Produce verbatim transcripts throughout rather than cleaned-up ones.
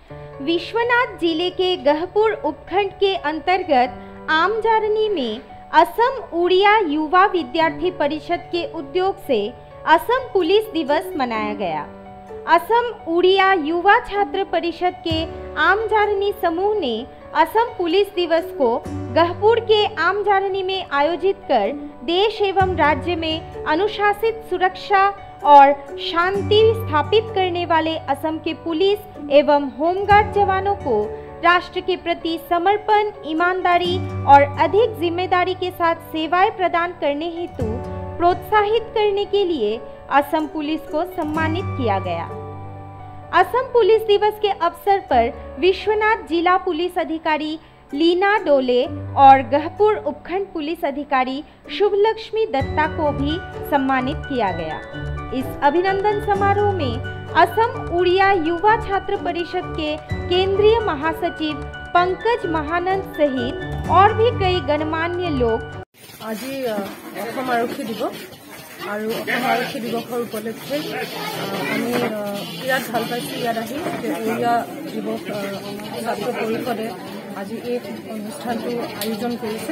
विश्वनाथ जिले के गहपुर उपखंड के अंतर्गत आमजारनी में असम उड़िया युवा विद्यार्थी परिषद के उद्योग से असम पुलिस दिवस मनाया गया। असम उड़िया युवा छात्र परिषद के आमजारनी समूह ने असम पुलिस दिवस को गहपुर के आमजारनी में आयोजित कर देश एवं राज्य में अनुशासित सुरक्षा और शांति स्थापित करने वाले असम के पुलिस एवं होमगार्ड जवानों को राष्ट्र के प्रति समर्पण, ईमानदारी और अधिक जिम्मेदारी के साथ सेवाएं प्रदान करने हेतु प्रोत्साहित करने के लिए असम पुलिस को सम्मानित किया गया। असम पुलिस दिवस के अवसर पर विश्वनाथ जिला पुलिस अधिकारी लीना डोले और गहपुर उपखंड पुलिस अधिकारी शुभलक्ष्मी दत्ता को भी सम्मानित किया गया। इस अभिनंदन समारोह में असम उड़िया युवा छात्र परिषद के केंद्रीय महासचिव पंकज महानंद सहित और भी कई गणमान्य लोग आज असम आरक्षी दिवस और असम आरक्षी दिवसर उपलक्षे आमी बिराट ভাল पाইছো ইয়াত আহি উড়িয়া যুৱক ছাত্ৰ পৰিষদে আজি এই অনুষ্ঠানটো আয়োজন কৰিছে।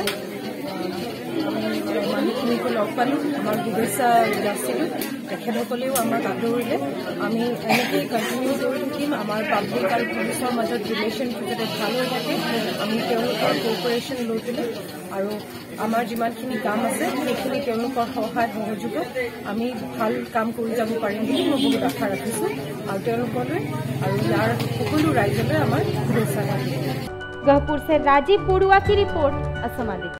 মানুহখিনিকো লগ পালোঁ, আমাৰ শুভেচ্ছা যাচিলোঁ, তেখেতসকলেও আমাক আদৰিলে। আমি এনেকেই কণ্টিনিউ কৰি থাকিম। আমাৰ পাব্লিক আৰু পুলিচৰ মাজত ৰিলেশ্যনটো যাতে ভাল হৈ থাকে, আমি তেওঁলোকৰ কোঅপাৰেশ্যন লৈ পেলাই আৰু আমাৰ যিমানখিনি কাম আছে সেইখিনি তেওঁলোকৰ সহায় সহযোগত আমি ভাল কাম কৰি যাব পাৰিম বুলি মই বহুত আশা ৰাখিছোঁ আৰু তেওঁলোকলৈ আৰু ইয়াৰ সকলো ৰাইজলৈ আমাৰ শুভেচ্ছা। गहपुर से राजीव बड़ुआ की रिपोर्ट, असम।